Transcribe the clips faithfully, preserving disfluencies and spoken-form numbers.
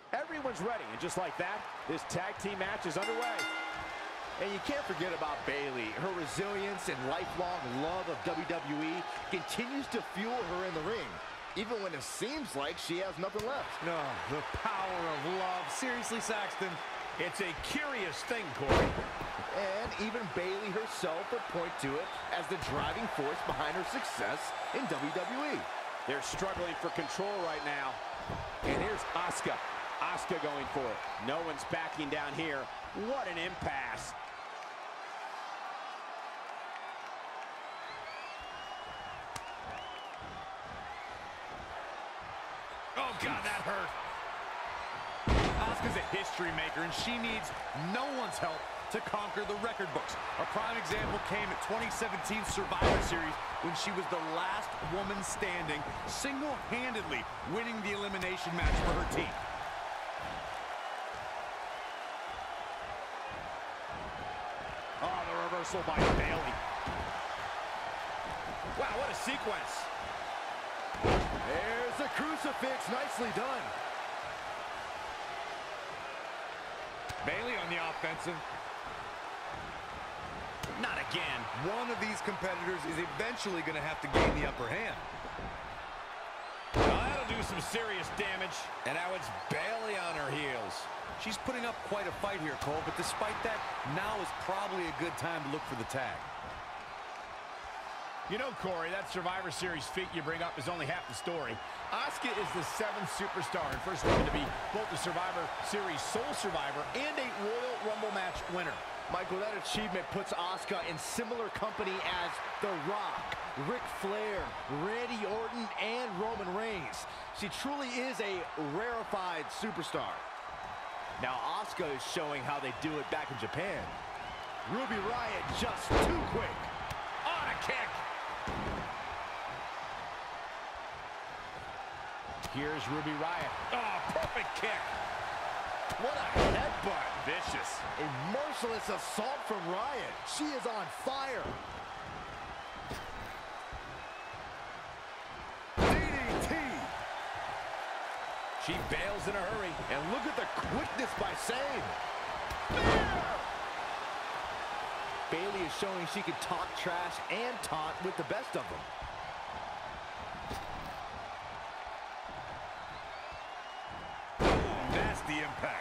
Everyone's ready, and just like that, this tag team match is underway. And you can't forget about Bayley. Her resilience and lifelong love of W W E continues to fuel her in the ring, even when it seems like she has nothing left. No, the power of love. Seriously, Saxton. It's a curious thing, Corey. And even Bayley herself would point to it as the driving force behind her success in W W E. They're struggling for control right now. And here's Asuka. Asuka going for it. No one's backing down here. What an impasse. Oh, God, that hurt. Asuka's a history maker, and she needs no one's help to conquer the record books. A prime example came at twenty seventeen Survivor Series when she was the last woman standing, single-handedly winning the elimination match for her team. Oh, the reversal by Bayley. Wow, what a sequence. There's the crucifix. Nicely done. Bayley on the offensive. Not again. One of these competitors is eventually going to have to gain the upper hand. Well, that'll do some serious damage. And now it's Bayley on her heels. She's putting up quite a fight here, Cole, but despite that, now is probably a good time to look for the tag. You know, Corey, that Survivor Series feat you bring up is only half the story. Asuka is the seventh superstar and first woman to be both the Survivor Series sole survivor and a Royal Rumble match winner. Michael, that achievement puts Asuka in similar company as The Rock, Ric Flair, Randy Orton, and Roman Reigns. She truly is a rarefied superstar. Now Asuka is showing how they do it back in Japan. Ruby Riott just too quick. On a kick. Here's Ruby Riott. Oh, perfect kick. What a headbutt. Vicious. A merciless assault from Riott. She is on fire. D D T. She bails in a hurry. And look at the quickness by Sane. Bayley is showing she can talk trash and taunt with the best of them. That's the impact.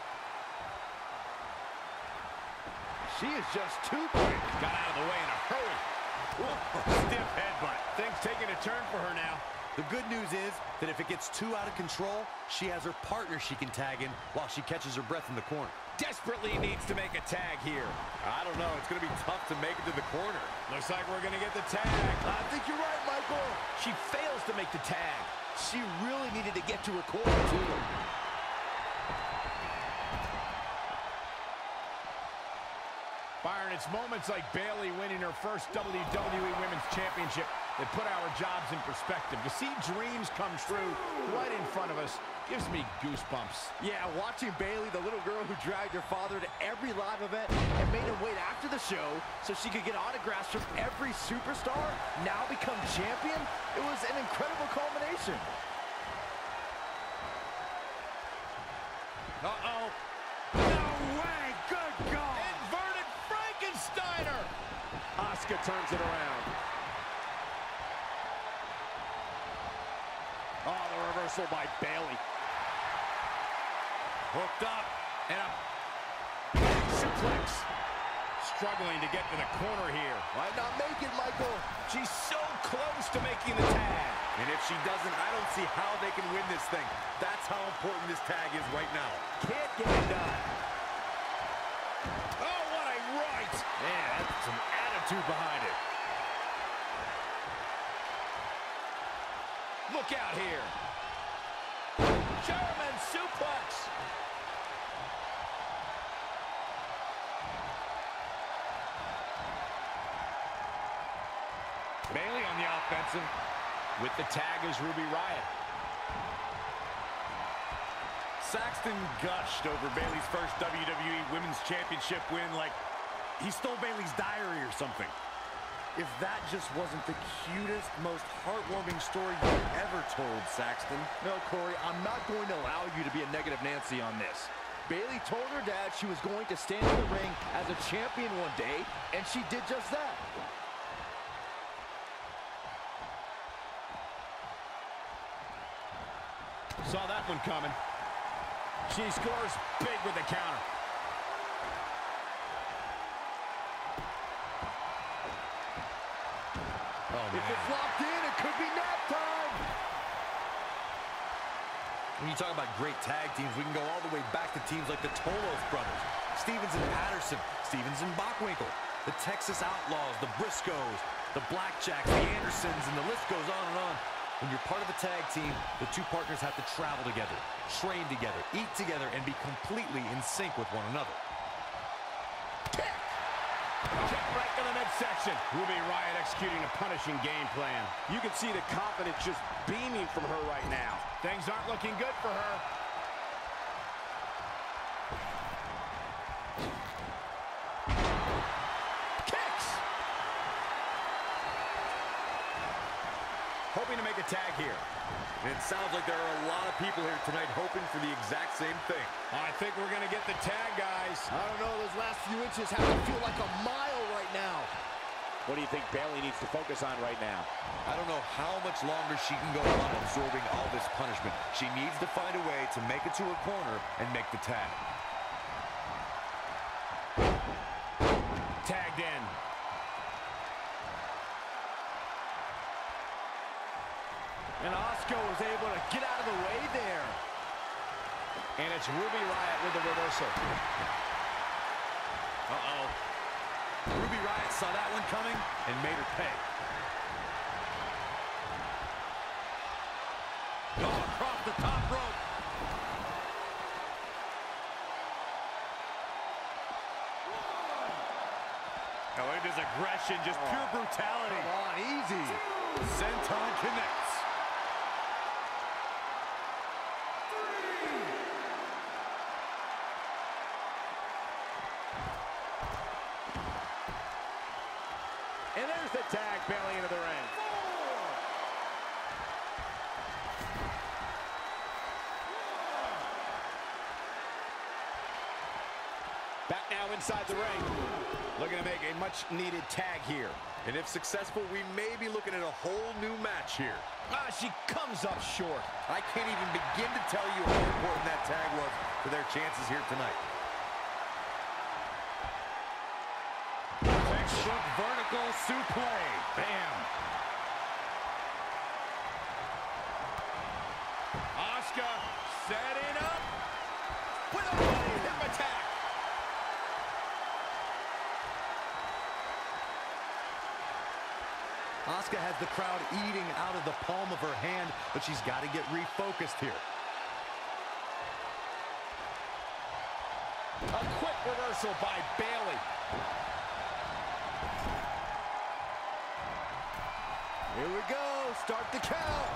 She is just too quick. Got out of the way in a hurry. Whoa, stiff headbutt. Things taking a turn for her now. The good news is that if it gets too out of control, she has her partner she can tag in while she catches her breath in the corner. Desperately needs to make a tag here. I don't know. It's going to be tough to make it to the corner. Looks like we're going to get the tag. I think you're right, Michael. She fails to make the tag. She really needed to get to her corner, too. Byron, it's moments like Bayley winning her first W W E Women's Championship that put our jobs in perspective. To see dreams come true right in front of us gives me goosebumps. Yeah, watching Bayley, the little girl who dragged her father to every live event and made him wait after the show so she could get autographs from every superstar, now become champion, it was an incredible culmination. Uh-oh. No way! Good God! Inverted Frankensteiner! Asuka turns it around. Oh, the reversal by Bayley. Hooked up, and a suplex. Struggling to get to the corner here. Might not make it, Michael. She's so close to making the tag. And if she doesn't, I don't see how they can win this thing. That's how important this tag is right now. Can't get it done. Oh, what a right. Man, that's some attitude behind it. Look out here. German suplex. Bayley on the offensive. With the tag is Ruby Riott. Saxton gushed over Bayley's first W W E Women's Championship win like he stole Bayley's diary or something. If that just wasn't the cutest, most heartwarming story you've ever told, Saxton. No, Corey, I'm not going to allow you to be a negative Nancy on this. Bayley told her dad she was going to stand in the ring as a champion one day, and she did just that. Saw that one coming. She scores big with the counter. Oh, if it's locked in, it could be nap time. When you talk about great tag teams, we can go all the way back to teams like the Tolos brothers, Stevens and Patterson, Stevens and Bockwinkel, the Texas Outlaws, the Briscoes, the Blackjacks, the Andersons, and the list goes on and on. When you're part of a tag team, the two partners have to travel together, train together, eat together, and be completely in sync with one another. Kick! Kick right to the midsection. Ruby Riott executing a punishing game plan. You can see the confidence just beaming from her right now. Things aren't looking good for her. Hoping to make a tag here. And it sounds like there are a lot of people here tonight hoping for the exact same thing. I think we're going to get the tag, guys. I don't know, those last few inches have to feel like a mile right now. What do you think Bayley needs to focus on right now? I don't know how much longer she can go on absorbing all this punishment. She needs to find a way to make it to her corner and make the tag. Tagged in. And Asuka was able to get out of the way there. And it's Ruby Riott with the reversal. Uh-oh. Ruby Riott saw that one coming and made her pay. Go across the top rope. Oh, it is aggression, just oh. pure brutality. Come on, easy. Senton connects. And there's the tag, Bayley into the ring. Back now inside the ring. Looking to make a much-needed tag here. And if successful, we may be looking at a whole new match here. Ah, she comes up short. I can't even begin to tell you how important that tag was for their chances here tonight. Textbook vertical suplex. Bam. Asuka setting up with a hip attack. Asuka has the crowd eating out of the palm of her hand, but she's got to get refocused here. A quick reversal by Bayley. Here we go. Start the count.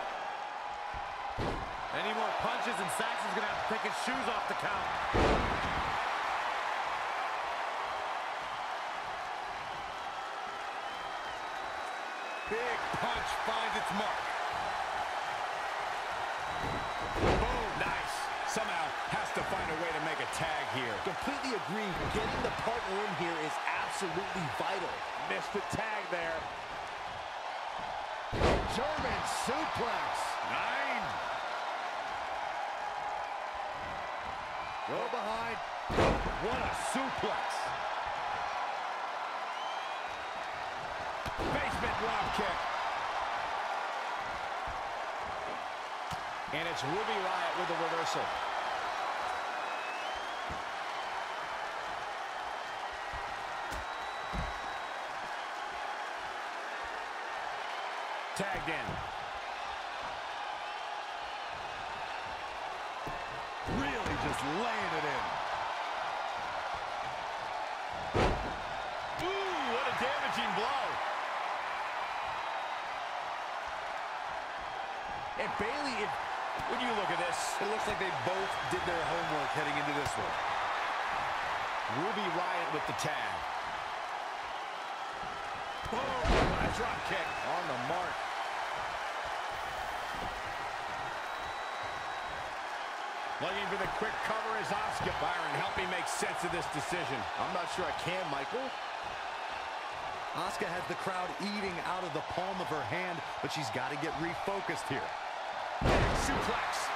Any more punches and Saxton's going to have to take his shoes off the count. Big punch finds its mark. Boom. Nice. Somehow has to find a way to make a tag here. Completely agree. Getting the partner in here is absolutely vital. Missed the tag there. German suplex. Nine. Go behind. What a suplex. Basement drop kick. And it's Ruby Riott with the reversal. Tagged in. Really just laying it in. Ooh, what a damaging blow. And Bayley, if, when you look at this, It looks like they both did their homework heading into this one. Ruby Riott with the tag. Boom! A drop kick. On the mark. Looking for the quick cover is Asuka. Byron, help me make sense of this decision. I'm not sure I can, Michael. Asuka has the crowd eating out of the palm of her hand, but she's got to get refocused here. Suplex.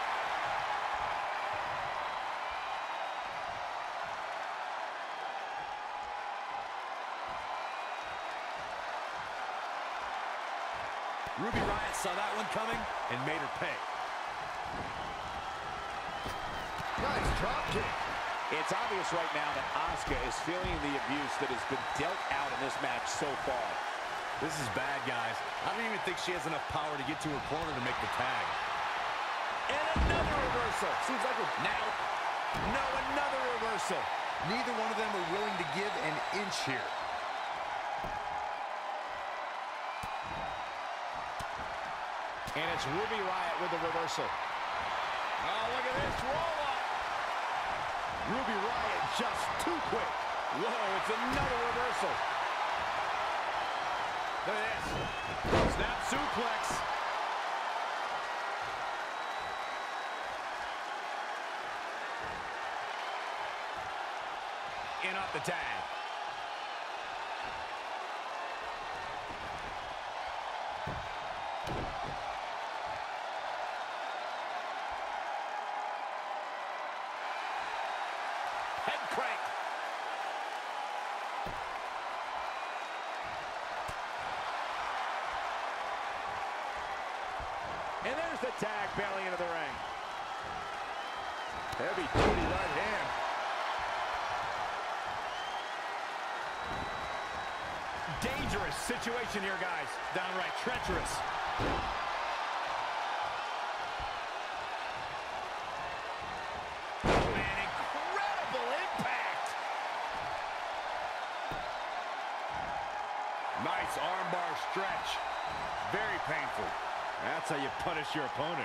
Ruby Riott saw that one coming and made her pay. Nice drop kick. It's obvious right now that Asuka is feeling the abuse that has been dealt out in this match so far. This is bad, guys. I don't even think she has enough power to get to her corner to make the tag. And another reversal. Seems like we're now. No, another reversal. Neither one of them are willing to give an inch here. And it's Ruby Riott with the reversal. Oh, look at this roll up. Ruby Riott just too quick. Whoa, it's another reversal. Look at this. Snap suplex. In off the tag. Head crank. And there's the tag, Bayley into the ring. Heavy duty right hand. Dangerous situation here, guys. Downright treacherous. An incredible impact. Nice armbar stretch. Very painful. That's how you punish your opponent.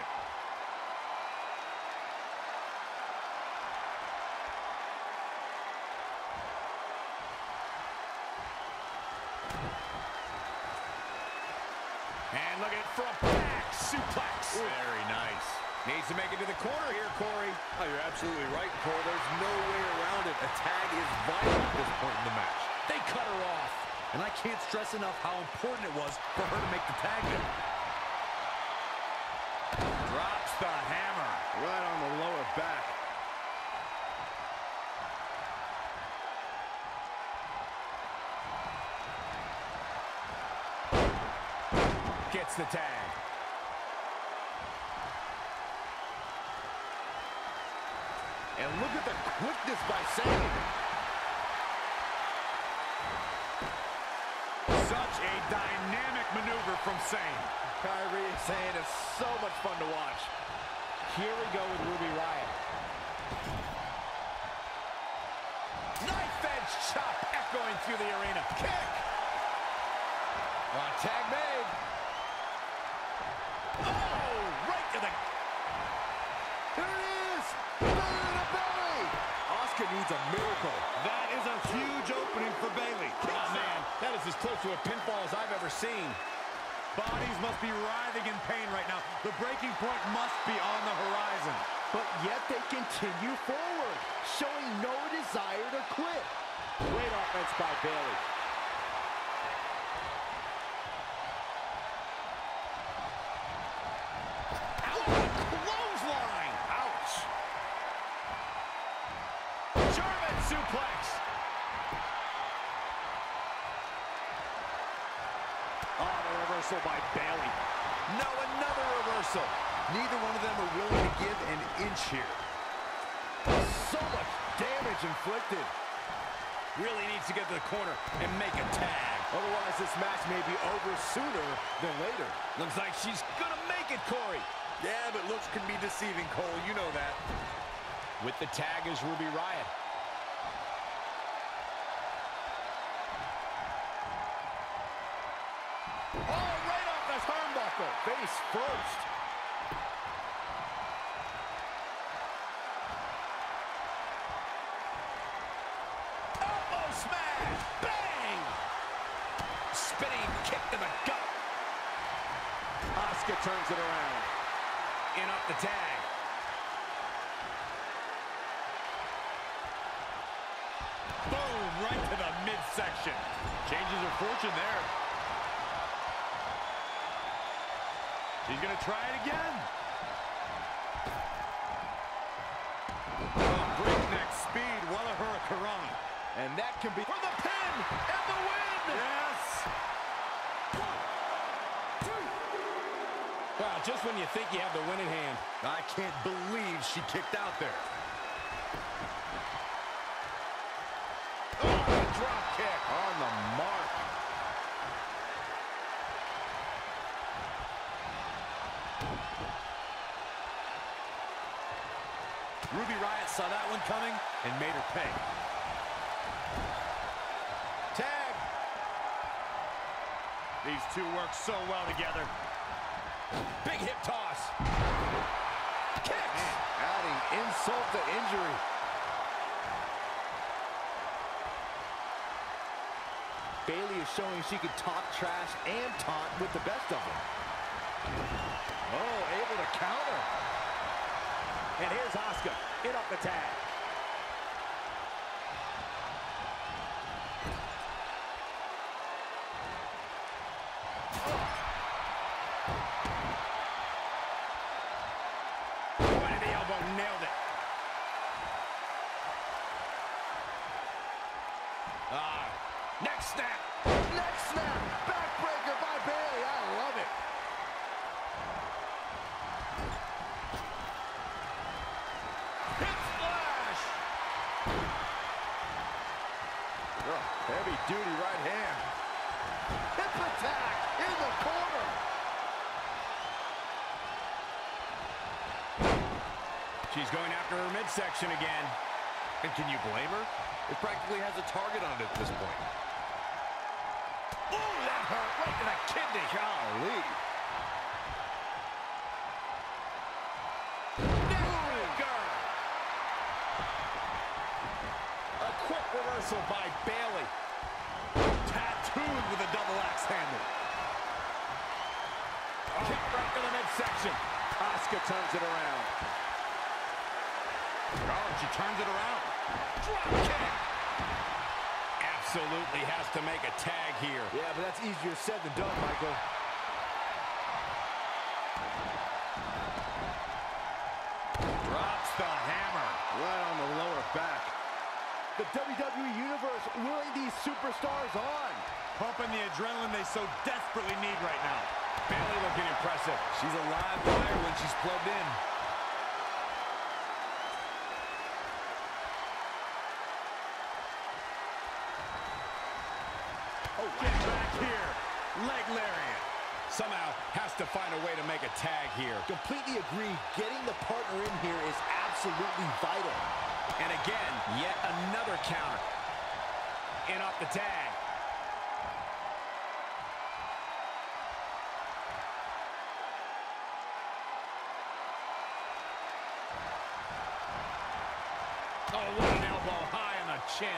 And look at it from back suplex. Very nice. Needs to make it to the corner here, Corey. Oh, you're absolutely right, Cole. There's no way around it. A tag is vital at this point in the match. They cut her off. And I can't stress enough how important it was for her to make the tag there. Drops the hammer. Right on the lower back. Gets the tag. And look at the quickness by Sami. Such a dynamic maneuver from Sami. Kyrie is saying it's so much fun to watch. Here we go with Ruby Riott. Knife edge chop echoing through the arena. Kick. Uh, tag made. Oh, right to the... Here it is! Belly to belly! Asuka needs a miracle. That is a huge opening for Bayley. Oh, man, that is as close to a pinfall as I've ever seen. Bodies must be writhing in pain right now. The breaking point must be on the horizon. But yet they continue forward, showing no desire to quit. Great offense by Bayley. Clothesline. Ouch. German suplex. Oh, the reversal by Bayley. No, another reversal. Neither one of them are willing to give an inch here. So much damage inflicted. Really needs to get to the corner and make a tag. Otherwise, this match may be over sooner than later. Looks like she's gonna make it, Corey. Yeah, but looks can be deceiving, Cole. You know that. With the tag is Ruby Riott. Oh, right off the turnbuckle. Face first. Elbow smash. Bang. spinning kick to the gut. Asuka turns it around. In up the tag. Boom, right to the midsection. Changes her fortune there. She's gonna try it again. Oh, breakneck speed, what a hurricanrana. And that can be for the pin and the win! Yes! Wow, just when you think you have the winning hand. I can't believe she kicked out there. Oh, drop kick. On the mark. Ruby Riott saw that one coming and made her pay. Tag. These two work so well together. Big hip toss. Kicks. Adding insult to injury. Bayley is showing she can talk trash and taunt with the best of them. Oh, able to counter. And here's Asuka, in up the tag. Point of the elbow, nailed it. Ah, neck snap. Neck snap. Backbreaker by Bayley. I love it. Hip splash. Oh, heavy duty right hand. Hip attack in the corner. She's going after her midsection again. And can you blame her? It practically has a target on it at this point. Ooh, that hurt right to the kidney. Golly. Neckbreaker. A quick reversal by Bayley. Tattooed with a double axe handle. Kick right to the midsection. Asuka turns it around. Oh, she turns it around. Drop kick. Absolutely has to make a tag here. Yeah, but that's easier said than done, Michael. Drops the hammer. Right on the lower back. The W W E Universe willing these superstars on. Pumping the adrenaline they so desperately need right now. Bayley looking impressive. She's a live wire when she's plugged in. Oh, get back here. Leg lariat. Somehow has to find a way to make a tag here. Completely agree. Getting the partner in here is absolutely vital. And again, yet another counter. In off the tag. Oh, what an elbow high on the chin.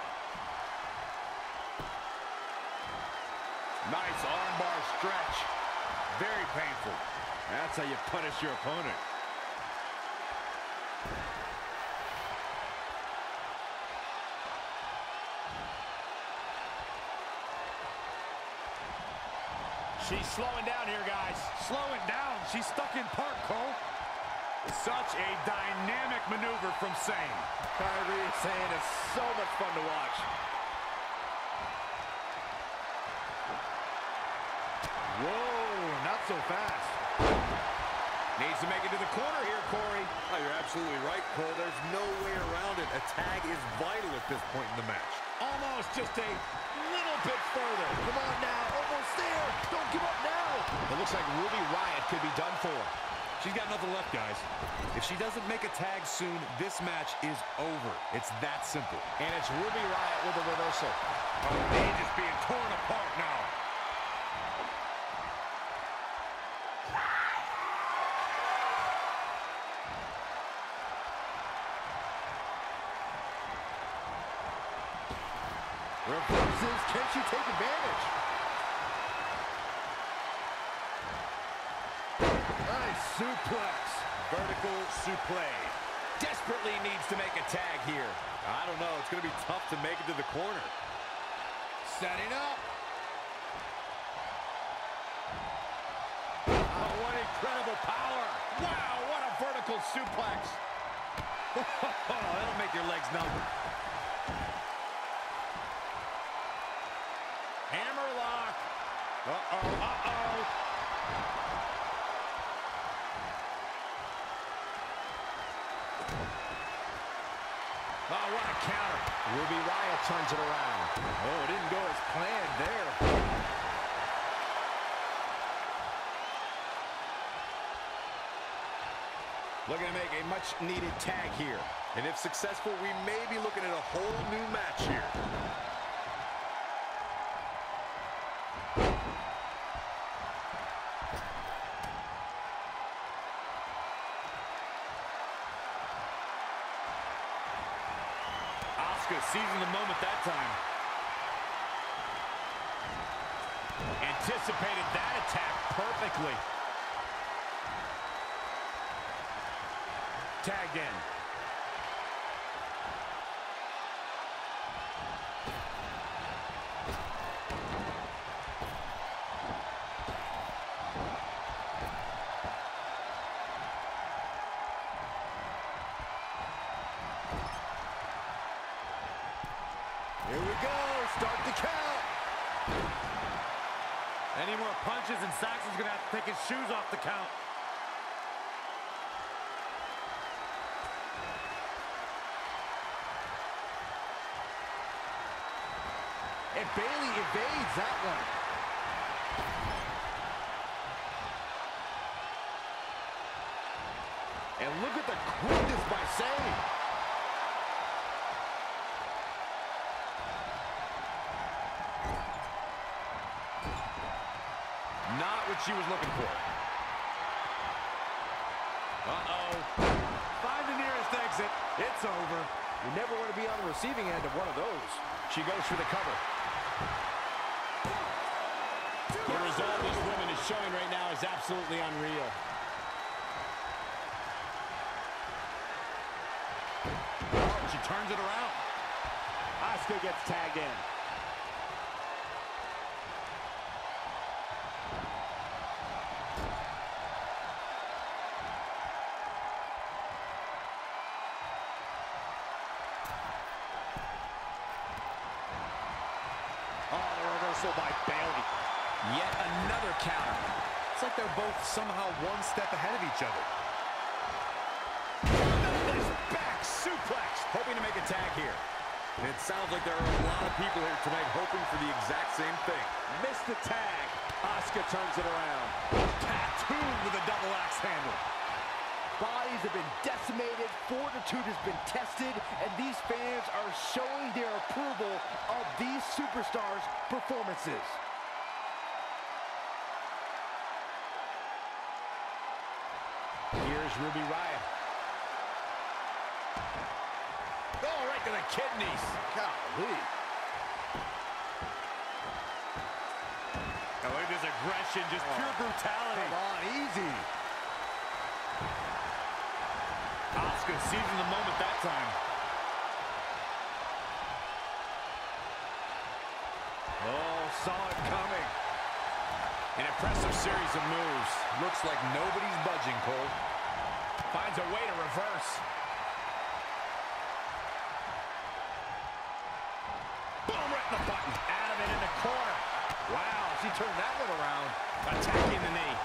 Nice armbar stretch. Very painful. That's how you punish your opponent. She's slowing down here, guys. Slowing down. She's stuck in park, Cole. Such a dynamic maneuver from Sane. Kyrie is saying it's so much fun to watch. Whoa, not so fast. Needs to make it to the corner here, Corey. Oh, you're absolutely right, Cole. There's no way around it. A tag is vital at this point in the match. Almost just a little bit further. Come on now, almost there. Don't give up now. It looks like Ruby Riott could be done for. She's got nothing left, guys. If she doesn't make a tag soon, this match is over. It's that simple. And it's Ruby Riott with a reversal. Oh, Paige is being torn apart now. Reverses, can she take advantage? suplex. Vertical suplex. Desperately needs to make a tag here. I don't know. It's going to be tough to make it to the corner. Setting up. Oh, what incredible power. Wow, what a vertical suplex. Oh, that'll make your legs numb. Hammerlock. Uh-oh, uh-oh. Oh, what a counter. Ruby Riott turns it around. Oh, it didn't go as planned there. Looking to make a much-needed tag here. And if successful, we may be looking at a whole new match here. Asuka seizing the moment that time. Anticipated that attack perfectly. Tagged in. Here we go. Start the count. Any more punches and Saxon's going to have to take his shoes off the count. And Bayley evades that one. And look at the quickness by Sane. Not what she was looking for. Uh-oh. Find the nearest exit. It's over. You never want to be on the receiving end of one of those. She goes for the cover. The result this woman is showing right now is absolutely unreal. Oh, she turns it around. Asuka gets tagged in. Oh, the reversal by Bayley. Yet another counter. It's like they're both somehow one step ahead of each other. Tremendous back suplex. Hoping to make a tag here. And it sounds like there are a lot of people here tonight hoping for the exact same thing. Missed the tag. Asuka turns it around. Tattooed with a double axe handle. Bodies have been decimated, fortitude has been tested, and these fans are showing their approval of these superstars' performances. Here's Ruby Riott. Oh, right to the kidneys. Golly. Oh, look at this aggression, just pure brutality. Come on, easy. Asuka seizing the moment that time. Oh, saw it coming. An impressive series of moves. Looks like nobody's budging, Cole. Finds a way to reverse. Boom, right in the button. Out of it in the corner. Wow, she turned that one around. Attacking the knee.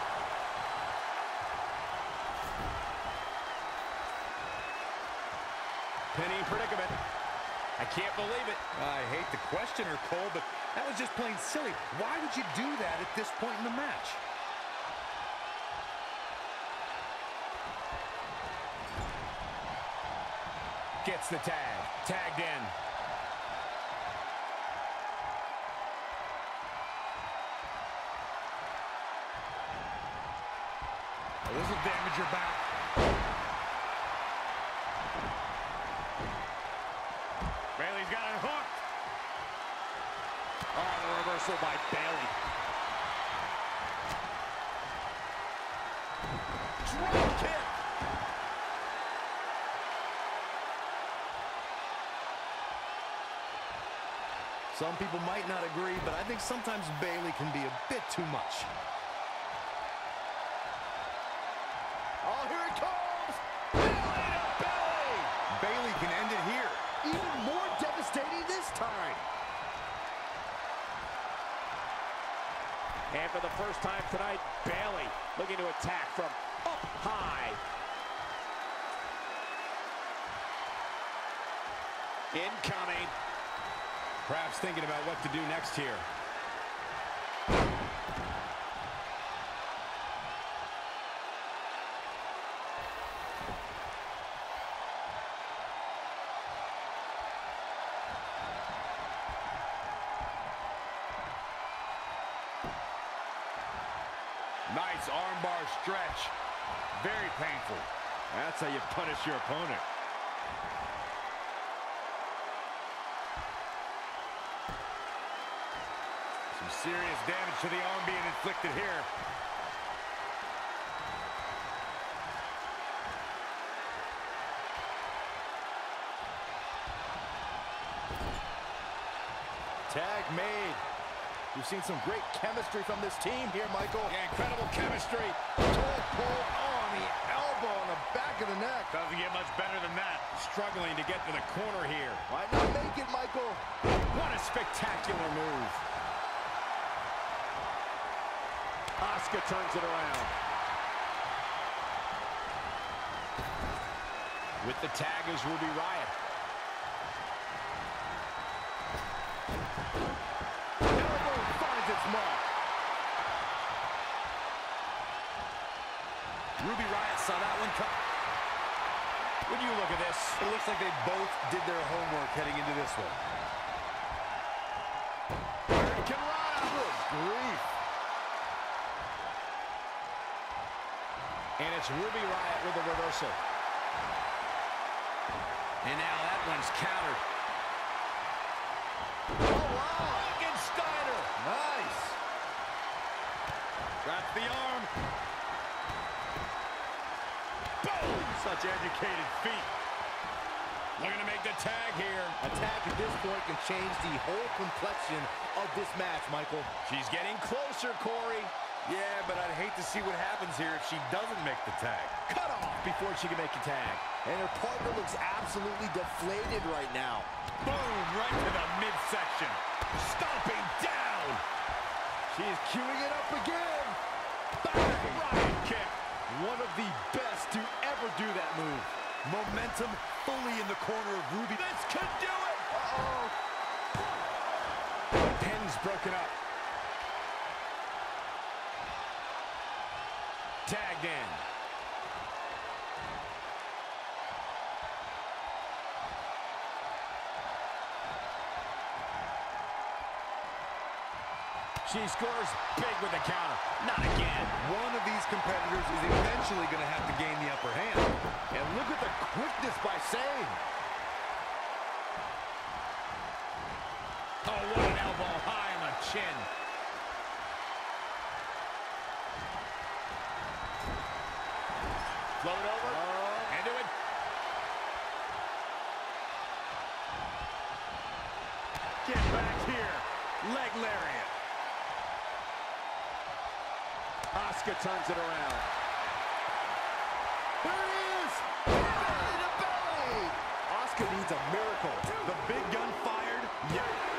Pinning predicament. I can't believe it. I hate to question her, Cole, but that was just plain silly. Why would you do that at this point in the match? Gets the tag. Tagged in. Oh, this will damage your back. Bayley's got it hooked. Oh, the reversal by Bayley. kick. Some people might not agree, but I think sometimes Bayley can be a bit too much. Oh, here it comes! Belly to belly! Bayley can end it here. Even more devastating this time. And for the first time tonight, Bayley looking to attack from up high. Incoming. Perhaps thinking about what to do next here. Nice armbar stretch. Very painful. That's how you punish your opponent. Some serious damage to the arm being inflicted here. Tag made. We've seen some great chemistry from this team here, Michael. Yeah, incredible chemistry. Toe pull on the elbow on the back of the neck. Doesn't get much better than that. Struggling to get to the corner here. Might not make it, Michael. What a spectacular move. Asuka turns it around. With the tag is Ruby Riott. Elbow finds its mark. Ruby Riott saw that one come. When you look at this, It looks like they both did their homework heading into this one. Hurricane Rana. Good grief. and it's Ruby Riott with a reversal. And now that one's countered. Oh, wow. Frankensteiner. Nice. Wraps the arm. Boom! Such educated feet. Looking to make the tag here. Attack at this point can change the whole complexion of this match, Michael. She's getting closer, Corey. Yeah, but I'd hate to see what happens here if she doesn't make the tag. Cut off before she can make a tag. And her partner looks absolutely deflated right now. Boom! Right to the midsection. Stomping down. She's queuing it up again. Bang! Riot kick. One of the best to ever do that move. Momentum fully in the corner of Ruby. This could do it. Uh-oh. The pin's broken up. Tagged in. She scores big with the counter. Not again. One of these competitors is eventually going to have to gain the upper hand. And look at the quickness by Sane. Oh, what an elbow high on the chin. Float over. Oh. Into it. Get back here. Leg lariat. Asuka turns it around. There it is. Belly to belly. Asuka needs a miracle. The big gun fired. Yeah.